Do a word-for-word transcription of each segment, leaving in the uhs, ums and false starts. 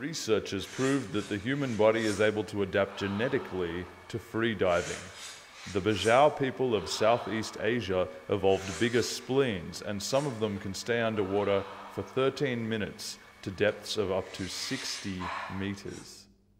Researchers proved that the human body is able to adapt genetically to free diving. The Bajau people of Southeast Asia evolved bigger spleens, and some of them can stay underwater for thirteen minutes to depths of up to sixty meters.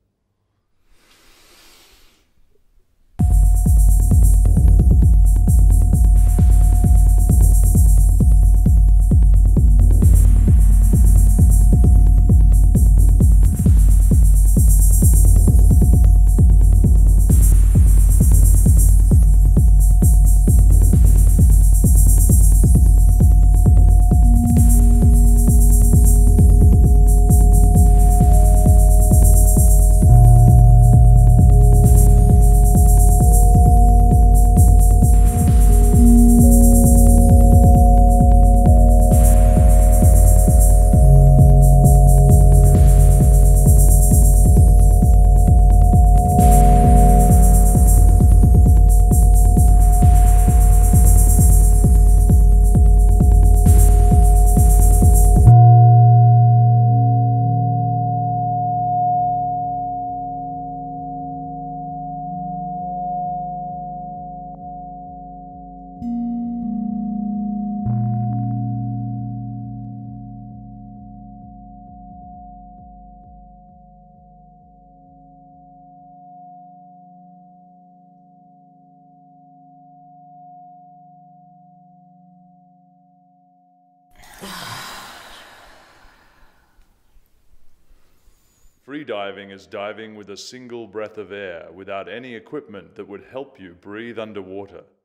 Free diving is diving with a single breath of air without any equipment that would help you breathe underwater.